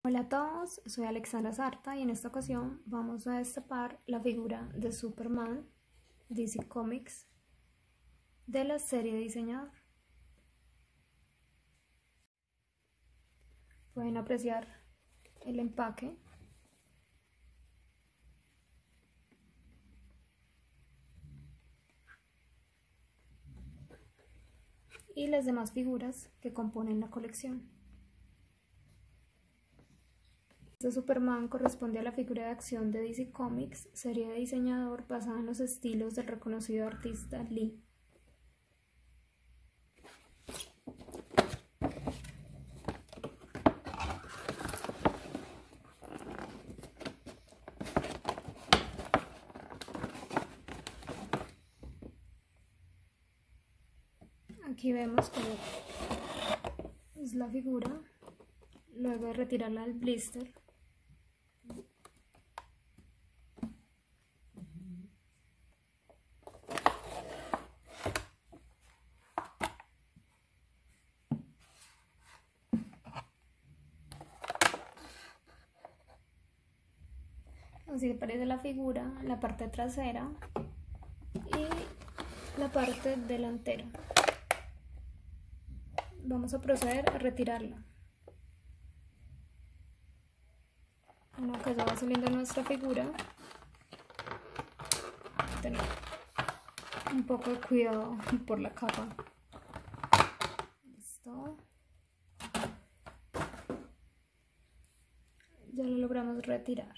Hola a todos, soy Alexandra Sarta y en esta ocasión vamos a destapar la figura de Superman DC Comics de la serie Diseñador. Pueden apreciar el empaque y las demás figuras que componen la colección. Este Superman corresponde a la figura de acción de DC Comics, serie de Diseñador basada en los estilos del reconocido artista Lee. Aquí vemos cómo es la figura, luego de retirarla del blister. Así aparece la figura, la parte trasera y la parte delantera. Vamos a proceder a retirarla. Una vez que ya va saliendo nuestra figura, tener un poco de cuidado por la capa. Listo. Ya lo logramos retirar.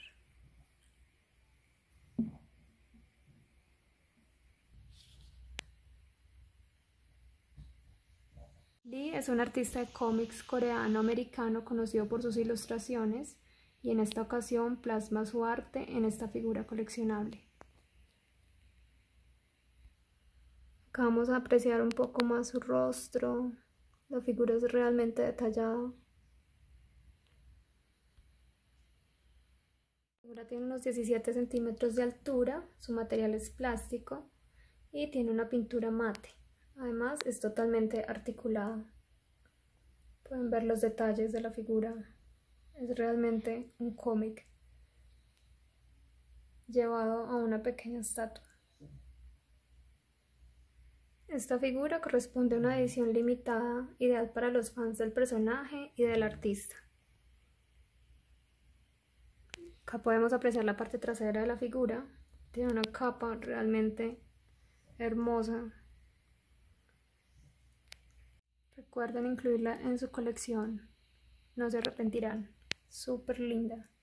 Lee es un artista de cómics coreano-americano conocido por sus ilustraciones y en esta ocasión plasma su arte en esta figura coleccionable. Acá vamos a apreciar un poco más su rostro, la figura es realmente detallada. La figura tiene unos 17 centímetros de altura, su material es plástico y tiene una pintura mate. Además es totalmente articulado. Pueden ver los detalles de la figura. Es realmente un cómic llevado a una pequeña estatua. Esta figura corresponde a una edición limitada, ideal para los fans del personaje y del artista. Acá podemos apreciar la parte trasera de la figura. Tiene una capa realmente hermosa. Recuerden incluirla en su colección, no se arrepentirán. Súper linda.